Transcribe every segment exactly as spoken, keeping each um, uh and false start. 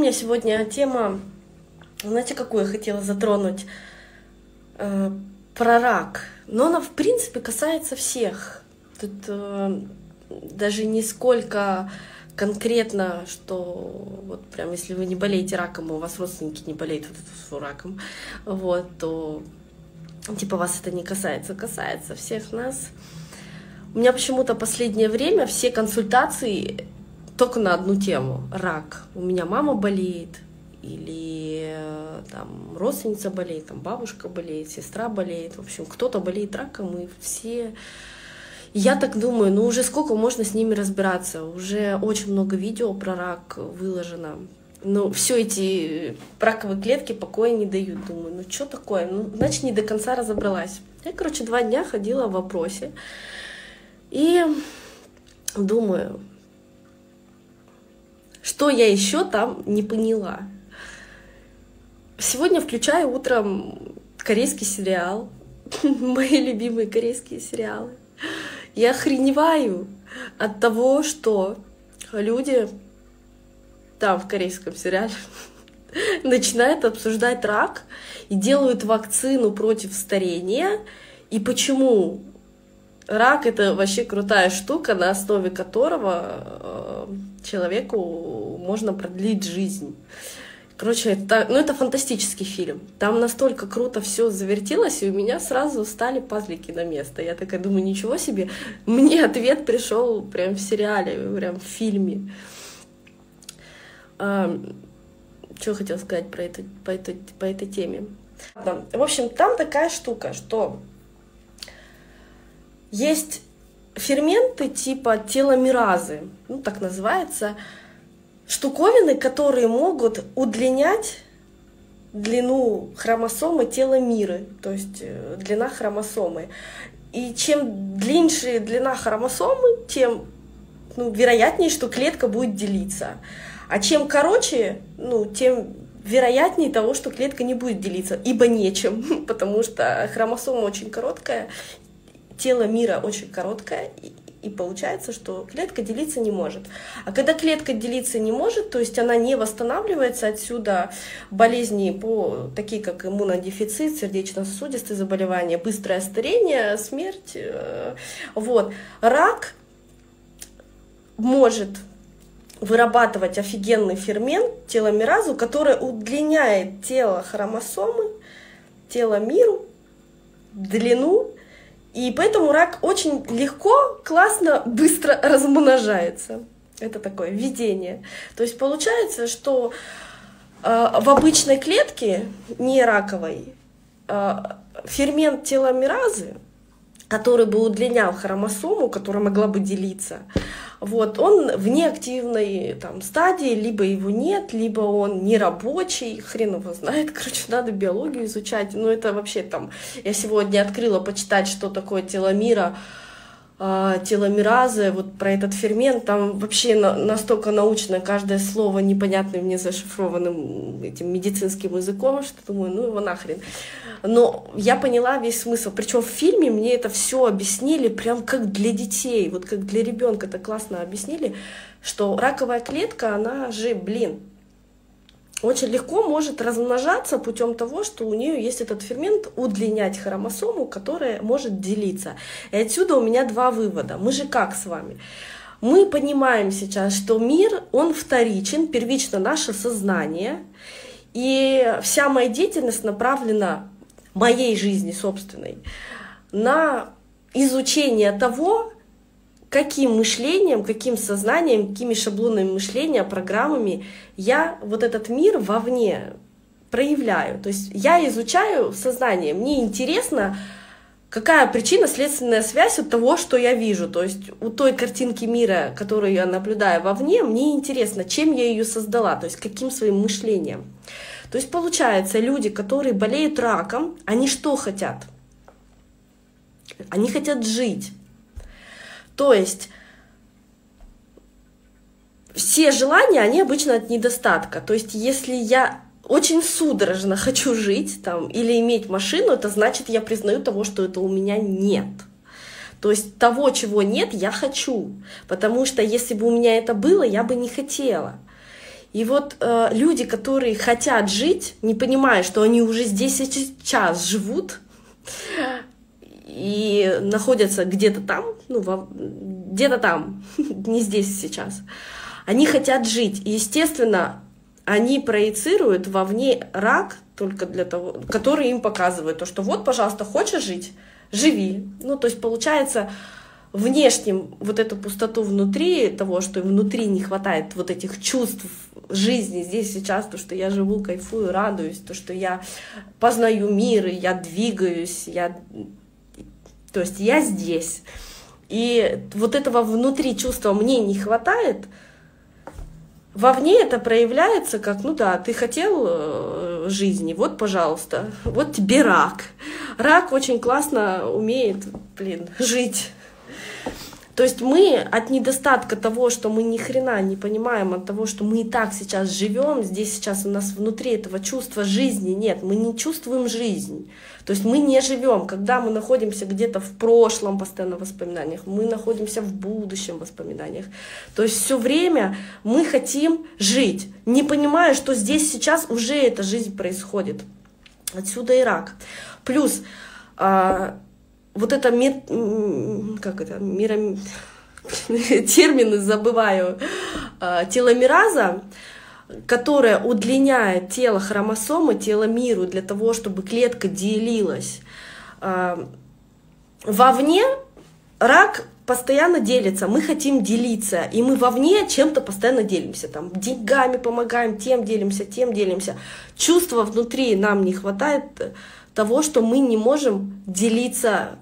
меня сегодня тема, знаете, какую я хотела затронуть? Э, про рак. Но она, в принципе, касается всех. Тут э, даже не сколько конкретно, что вот прям если вы не болеете раком, у вас родственники не болеют раком, вот, то типа вас это не касается, касается всех нас. У меня почему-то последнее время все консультации только на одну тему — рак. У меня мама болеет, или там родственница болеет, там бабушка болеет, сестра болеет, в общем, кто-то болеет раком, и все... Я так думаю, ну уже сколько можно с ними разбираться? Уже очень много видео про рак выложено. Ну, все эти раковые клетки покоя не дают. Думаю, ну что такое? Ну, значит, не до конца разобралась. Я, короче, два дня ходила в вопросе. И думаю, что я еще там не поняла. Сегодня включаю утром корейский сериал. Мои любимые корейские сериалы. Я охреневаю от того, что люди там в корейском сериале начинают обсуждать рак и делают вакцину против старения, и почему рак — это вообще крутая штука, на основе которого человеку можно продлить жизнь. Короче, это, ну, это фантастический фильм. Там настолько круто все завертелось, и у меня сразу стали пазлики на место. Я такая думаю, ничего себе, мне ответ пришел прям в сериале, прям в фильме. А, что хотела сказать про это, по, этой, по этой теме? В общем, там такая штука, что есть ферменты типа теломеразы, ну так называется, штуковины, которые могут удлинять длину хромосомы теломеры, то есть длина хромосомы. И чем длиннее длина хромосомы, тем ну, вероятнее, что клетка будет делиться. А чем короче, ну, тем вероятнее того, что клетка не будет делиться, ибо нечем, потому что хромосома очень короткая, теломера очень короткая, и получается, что клетка делиться не может. А когда клетка делиться не может, то есть она не восстанавливается, отсюда болезни, по, такие как иммунодефицит, сердечно-сосудистые заболевания, быстрое старение, смерть. Вот. Рак может вырабатывать офигенный фермент, теломеразу, который удлиняет тело хромосомы, теломеру, длину. И поэтому рак очень легко, классно, быстро размножается. Это такое введение. То есть получается, что э, в обычной клетке, не раковой, э, фермент теломеразы, который бы удлинял хромосому, которая могла бы делиться, вот, он в неактивной там, стадии, либо его нет, либо он нерабочий, хрен его знает, короче, надо биологию изучать, ну это вообще там, я сегодня открыла почитать, что такое теломера, теломеразы, вот про этот фермент, там вообще настолько научно, каждое слово непонятным мне зашифрованным этим медицинским языком, что думаю, ну его нахрен. Но я поняла весь смысл, причем в фильме мне это все объяснили прям как для детей, вот как для ребенка это классно объяснили, что раковая клетка, она же, блин, очень легко может размножаться путем того, что у нее есть этот фермент удлинять хромосому, которая может делиться. И отсюда у меня два вывода. Мы же как с вами? Мы понимаем сейчас, что мир, он вторичен, первично наше сознание, и вся моя деятельность направлена, моей жизни собственной, на изучение того, каким мышлением, каким сознанием, какими шаблонами мышления, программами я вот этот мир вовне проявляю. То есть я изучаю сознание. Мне интересно, какая причинно-следственная связь от того, что я вижу. То есть у той картинки мира, которую я наблюдаю вовне, мне интересно, чем я ее создала, то есть каким своим мышлением. То есть получается, люди, которые болеют раком, они что хотят? Они хотят жить. То есть все желания, они обычно от недостатка. То есть если я очень судорожно хочу жить там, или иметь машину, это значит, я признаю того, что это у меня нет. То есть того, чего нет, я хочу. Потому что если бы у меня это было, я бы не хотела. И вот э, люди, которые хотят жить, не понимая, что они уже здесь и сейчас живут и находятся где-то там, ну, во, где-то там, не здесь и сейчас, они хотят жить. И, естественно, они проецируют вовне рак, только для того, который им показывает то, что вот, пожалуйста, хочешь жить, живи. Ну, то есть получается, внешним вот эту пустоту внутри, того, что внутри не хватает вот этих чувств жизни здесь сейчас, то, что я живу, кайфую, радуюсь, то, что я познаю мир, и я двигаюсь, я... то есть я здесь. И вот этого внутри чувства мне не хватает. Вовне это проявляется как, ну да, ты хотел жизни, вот, пожалуйста, вот тебе рак. Рак очень классно умеет, блин, жить. То есть мы от недостатка того, что мы ни хрена не понимаем, от того, что мы и так сейчас живем, здесь сейчас у нас внутри этого чувства жизни нет, мы не чувствуем жизнь. То есть мы не живем, когда мы находимся где-то в прошлом постоянно воспоминаниях, мы находимся в будущем воспоминаниях. То есть все время мы хотим жить, не понимая, что здесь сейчас уже эта жизнь происходит. Отсюда и рак. Плюс вот это, как это, миро... термины забываю, теломераза, которая удлиняет тело хромосомы, теломеру для того, чтобы клетка делилась. Вовне рак постоянно делится, мы хотим делиться, и мы вовне чем-то постоянно делимся, там, деньгами помогаем, тем делимся, тем делимся. Чувства внутри нам не хватает того, что мы не можем делиться,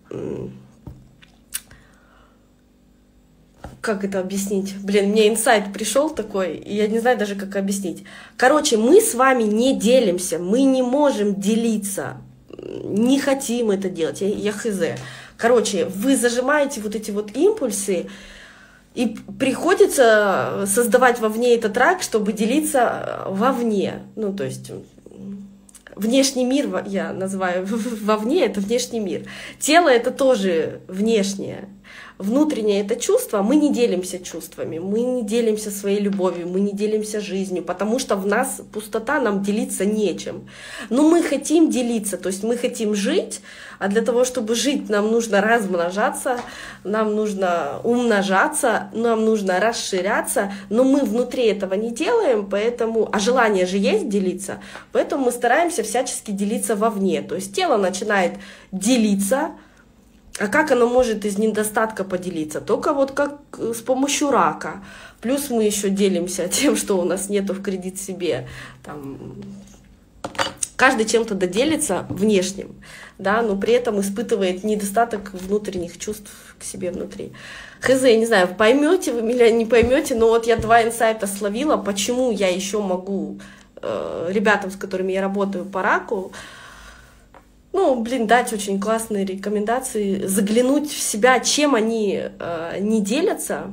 как это объяснить? Блин, мне инсайт пришел такой, и я не знаю даже, как объяснить. Короче, мы с вами не делимся, мы не можем делиться, не хотим это делать, я, я хз. Короче, вы зажимаете вот эти вот импульсы, и приходится создавать вовне этот рак, чтобы делиться вовне. Ну, то есть... Внешний мир я называю вовне, это внешний мир. Тело — это тоже внешнее. Внутреннее — это чувство. Мы не делимся чувствами, мы не делимся своей любовью, мы не делимся жизнью, потому что в нас пустота, нам делиться нечем. Но мы хотим делиться, то есть мы хотим жить, а для того, чтобы жить, нам нужно размножаться, нам нужно умножаться, нам нужно расширяться, но мы внутри этого не делаем, поэтому, а желание же есть делиться, поэтому мы стараемся всячески делиться вовне. То есть тело начинает делиться, а как оно может из недостатка поделиться? Только вот как с помощью рака. Плюс мы еще делимся тем, что у нас нету в кредит себе. Там, каждый чем-то доделится внешним, да, но при этом испытывает недостаток внутренних чувств к себе внутри. Хз, я не знаю, поймете вы меня, не поймете, но вот я два инсайта словила, почему я еще могу э, ребятам, с которыми я работаю по раку, ну, блин, дать очень классные рекомендации, заглянуть в себя, чем они э, не делятся,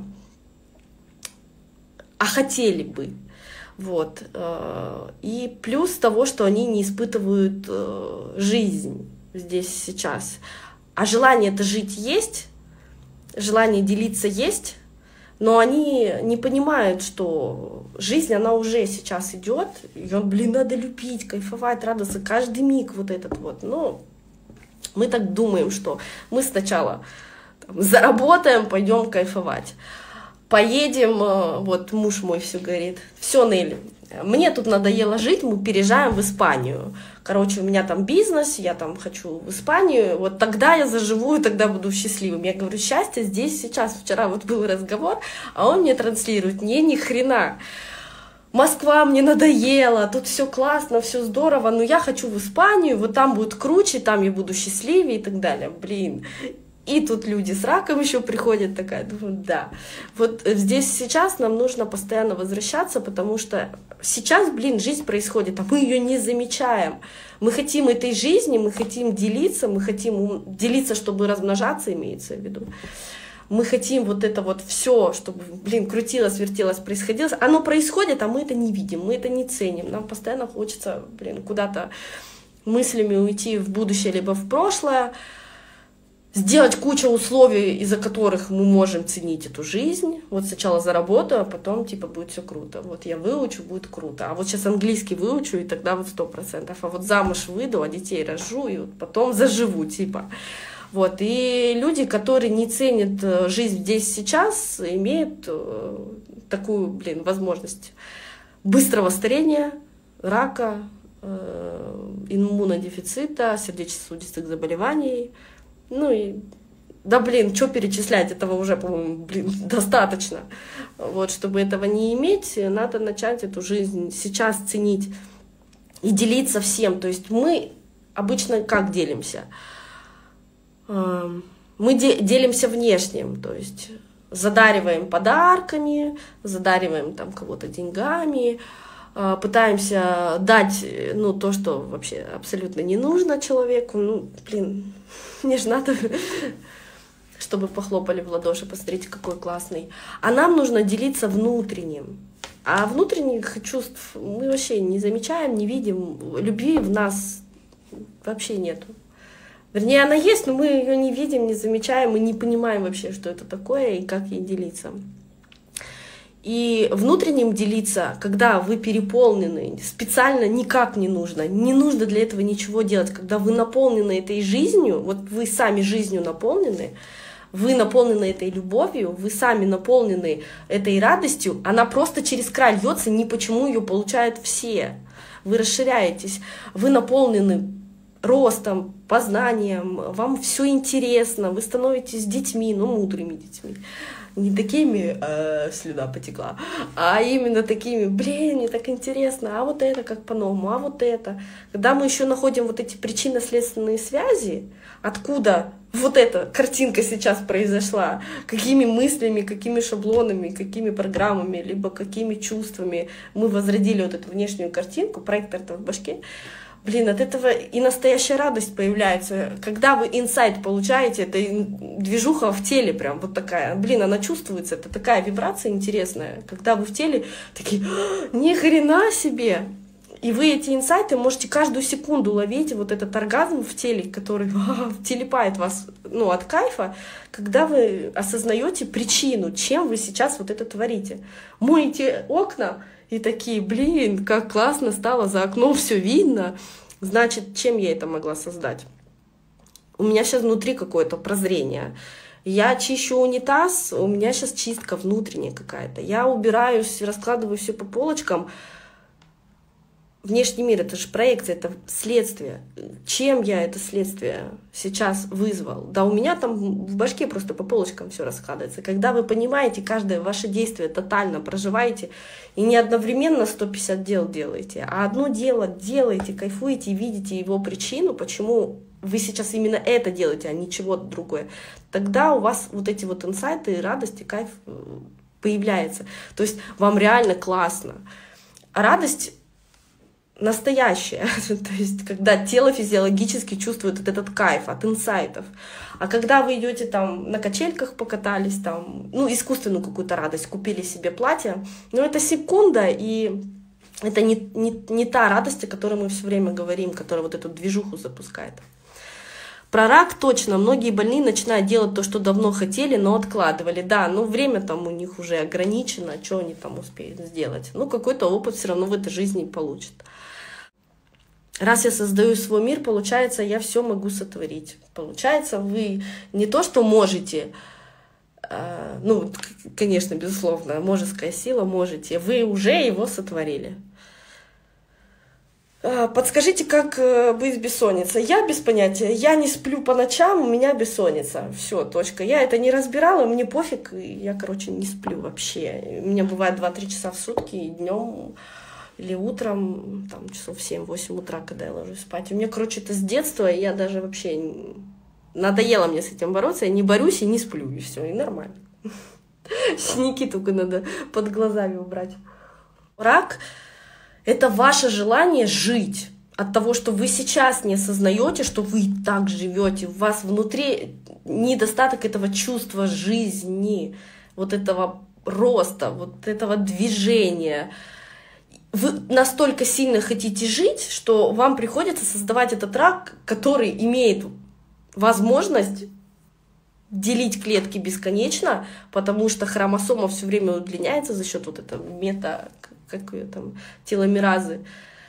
а хотели бы. Вот. Э, и плюс того, что они не испытывают э, жизнь здесь сейчас. А желание-то жить есть, желание делиться есть, но они не понимают, что жизнь, она уже сейчас идет, ее, блин, надо любить, кайфовать, радоваться каждый миг вот этот вот. Но мы так думаем, что мы сначала там заработаем, пойдем кайфовать. Поедем, вот муж мой все говорит, все, Нелли, мне тут надоело жить, мы переезжаем в Испанию. Короче, у меня там бизнес, я там хочу в Испанию, вот тогда я заживу, и тогда буду счастливым. Я говорю, счастье здесь, сейчас. Вчера вот был разговор, а он мне транслирует, не, ни хрена. Москва мне надоела, тут все классно, все здорово, но я хочу в Испанию, вот там будет круче, там я буду счастливее и так далее. Блин. И тут люди с раком еще приходят, такая, думаю, да. Вот здесь сейчас нам нужно постоянно возвращаться, потому что сейчас, блин, жизнь происходит, а мы ее не замечаем. Мы хотим этой жизни, мы хотим делиться, мы хотим делиться, чтобы размножаться, имеется в виду. Мы хотим вот это вот все, чтобы, блин, крутилось, вертелось, происходило. Оно происходит, а мы это не видим, мы это не ценим. Нам постоянно хочется, блин, куда-то мыслями уйти в будущее либо в прошлое. сделать кучу условий, из-за которых мы можем ценить эту жизнь. Вот сначала заработаю, а потом, типа, будет все круто. Вот я выучу, будет круто. А вот сейчас английский выучу, и тогда вот сто процентов. А вот замуж выйду, а детей рожу, и вот потом заживу, типа. Вот. И люди, которые не ценят жизнь здесь сейчас, имеют такую, блин, возможность быстрого старения, рака, иммунодефицита, сердечно-сосудистых заболеваний. Ну и, да блин, что перечислять, этого уже, по-моему, блин, достаточно. Вот, чтобы этого не иметь, надо начать эту жизнь сейчас ценить и делиться всем. То есть мы обычно как делимся? Мы де делимся внешним, то есть задариваем подарками, задариваем там кого-то деньгами, пытаемся дать, ну, то, что вообще абсолютно не нужно человеку. Ну, блин, мне же надо, чтобы похлопали в ладоши, посмотрите, какой классный. А нам нужно делиться внутренним. А внутренних чувств мы вообще не замечаем, не видим. Любви в нас вообще нету. Вернее, она есть, но мы ее не видим, не замечаем, мы не понимаем вообще, что это такое и как ей делиться. И внутренним делиться, когда вы переполнены, специально никак не нужно. Не нужно для этого ничего делать. Когда вы наполнены этой жизнью, вот вы сами жизнью наполнены, вы наполнены этой любовью, вы сами наполнены этой радостью, она просто через край льется, ни почему ее получают все. Вы расширяетесь, вы наполнены ростом, познанием, вам все интересно, вы становитесь детьми, ну, мудрыми детьми. Не такими, э, слюна потекла, а именно такими, блин, мне так интересно, а вот это как по-новому, а вот это. Когда мы еще находим вот эти причинно-следственные связи, откуда вот эта картинка сейчас произошла, какими мыслями, какими шаблонами, какими программами, либо какими чувствами мы возродили вот эту внешнюю картинку, проектор-то в башке, блин, от этого и настоящая радость появляется. Когда вы инсайт получаете, это движуха в теле прям вот такая. Блин, она чувствуется, это такая вибрация интересная. Когда вы в теле такие, ни хрена себе! И вы эти инсайты можете каждую секунду ловить, вот этот оргазм в теле, который телепает вас, ну, от кайфа, когда вы осознаете причину, чем вы сейчас вот это творите. Моете окна, и такие, блин, как классно стало, за окном все видно. Значит, чем я это могла создать? У меня сейчас внутри какое-то прозрение. Я чищу унитаз, у меня сейчас чистка внутренняя какая-то. Я убираюсь, раскладываю все по полочкам. Внешний мир — это же проекция, это следствие. Чем я это следствие сейчас вызвал? Да у меня там в башке просто по полочкам все раскладывается. Когда вы понимаете каждое ваше действие, тотально проживаете, и не одновременно сто пятьдесят дел делаете, а одно дело делаете, кайфуете и видите его причину, почему вы сейчас именно это делаете, а не чего-то другое, тогда у вас вот эти вот инсайты, радость и кайф появляется. То есть вам реально классно. А радость настоящее, то есть когда тело физиологически чувствует вот этот кайф от инсайтов. А когда вы идете там на качельках покатались, там, ну, искусственную какую-то радость, купили себе платье, ну, это секунда, и это не, не, не та радость, о которой мы все время говорим, которая вот эту движуху запускает. Про рак точно. Многие больные начинают делать то, что давно хотели, но откладывали. Да, но время там у них уже ограничено, что они там успеют сделать. Ну, какой-то опыт все равно в этой жизни получат. Раз я создаю свой мир, получается, я все могу сотворить. Получается, вы не то, что можете, э, ну, конечно, безусловно, мужеская сила, можете, вы уже его сотворили. Э, подскажите, как э, быть бессонницей? Я без понятия. Я не сплю по ночам, у меня бессонница. Все, точка. Я это не разбирала, мне пофиг, я, короче, не сплю вообще. У меня бывает два-три часа в сутки, и днем или утром, там, часов в семь-восемь утра, когда я ложусь спать. У меня, короче, это с детства, и я даже вообще... Надоело мне с этим бороться, я не борюсь и не сплю, и все, и нормально. Синяки только надо под глазами убрать. Рак — это ваше желание жить. От того, что вы сейчас не осознаете, что вы так живете, у вас внутри недостаток этого чувства жизни, вот этого роста, вот этого движения. Вы настолько сильно хотите жить, что вам приходится создавать этот рак, который имеет возможность делить клетки бесконечно, потому что хромосома все время удлиняется за счет вот этого мета, как ее там, теломеразы.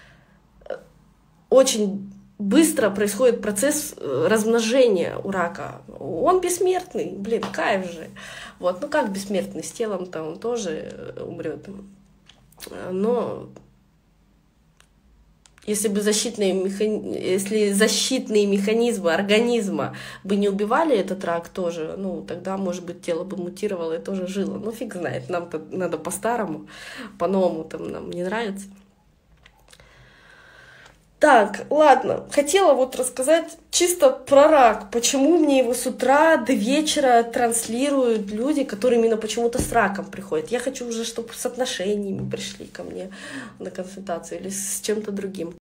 Очень быстро происходит процесс размножения у рака. Он бессмертный, блин, кайф же. Вот, ну как бессмертный, с телом-то он тоже умрет. Но если бы защитные, механи... если защитные механизмы организма бы не убивали этот рак тоже, ну тогда, может быть, тело бы мутировало и тоже жило. Ну фиг знает, нам-то надо по-старому, по-новому там нам не нравится. Так, ладно, хотела вот рассказать чисто про рак. Почему мне его с утра до вечера транслируют люди, которые именно почему-то с раком приходят. Я хочу уже, чтобы с отношениями пришли ко мне на консультацию или с чем-то другим.